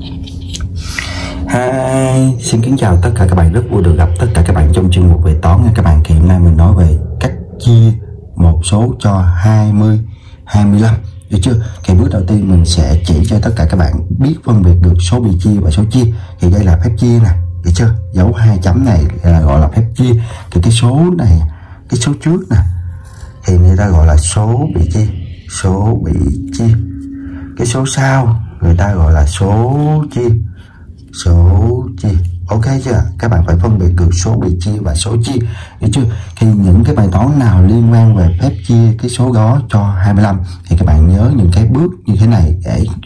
Xin kính chào tất cả các bạn, rất vui được gặp tất cả các bạn trong chuyên mục về toán nha các bạn. Hiện nay mình nói về cách chia một số cho 20, 25, được chưa? Thì bước đầu tiên mình sẽ chỉ cho tất cả các bạn biết phân biệt được số bị chia và số chia. Thì đây là phép chia nè, được chưa? Dấu 2 chấm này là gọi là phép chia. Thì cái số này, cái số trước nè, thì người ta gọi là số bị chia, số bị chia. Cái số sau người ta gọi là số chia, số chia. Ok chưa? Các bạn phải phân biệt được số bị chia và số chia, được chưa? Thì những cái bài toán nào liên quan về phép chia cái số đó cho 25 thì các bạn nhớ những cái bước như thế này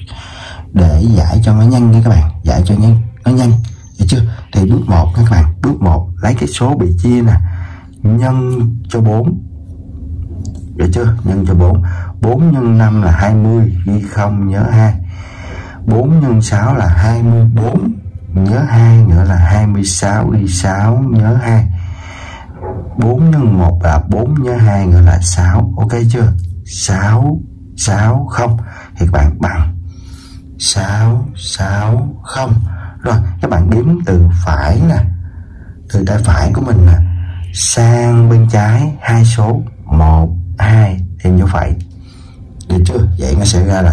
để giải cho nó nhanh nha các bạn, giải cho nó nhanh, được chưa? Thì bước 1 các bạn, bước 1 lấy cái số bị chia nè, nhân cho 4, được chưa? Nhân cho 4. 4 nhân 5 là 20, ghi 0 nhớ 2. 4 nhân 6 là 24, nhớ 2 nữa là 26, ghi 6 nhớ 2. 4 nhân 1 là 4, nhớ 2 nữa là 6. Ok chưa? 6, 6, 0 thì các bạn bằng 6, 6, 0. Rồi các bạn đếm từ phải nè, từ tay phải của mình nè sang bên trái hai số 1, 2 thêm dấu phẩy, được chưa? Vậy nó sẽ ra là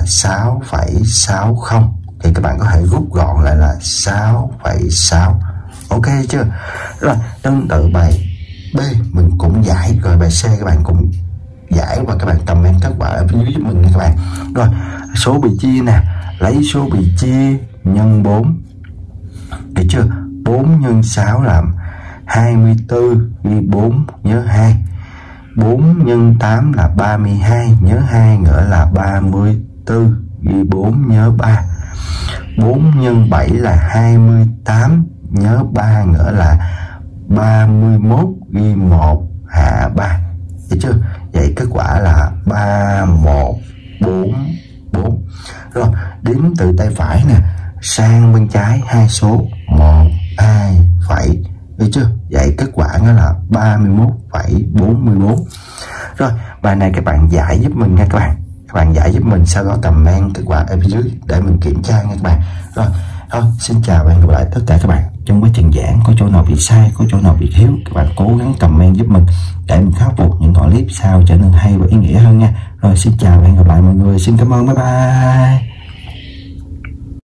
6,60. Thì các bạn có thể rút gọn lại là 6,6. Ok chưa? Rồi tương tự bài B mình cũng giải, rồi bài C các bạn cũng giải và các bạn comment kết quả ở phía dưới giúp mình nha các bạn. Rồi số bị chia nè, lấy số bị chia nhân 4, được chưa? 4 nhân 6 là 24, ghi 4 nhớ 2. 4 nhân 8 là 32, nhớ 2 nữa là 34, ghi 4 nhớ 3. 4 nhân 7 là 28, nhớ 3 nữa là 31, ghi 1 hạ 3, được chưa? Vậy kết quả là 3144. Rồi đếm từ tay phải nè sang bên trái hai số 1, 2 phẩy, được chưa? Vậy kết quả nó là 31,44. Rồi bài này các bạn giải giúp mình nha các bạn. Các bạn giải giúp mình, sau đó comment kết quả ở phía dưới để mình kiểm tra nha các bạn. Rồi thôi xin chào và hẹn gặp lại tất cả các bạn. Trong quá trình giảng có chỗ nào bị sai, có chỗ nào bị thiếu, các bạn cố gắng comment giúp mình để mình khắc phục những đoạn clip sau trở nên hay và ý nghĩa hơn nha. Rồi xin chào và hẹn gặp lại mọi người. Xin cảm ơn, bye bye.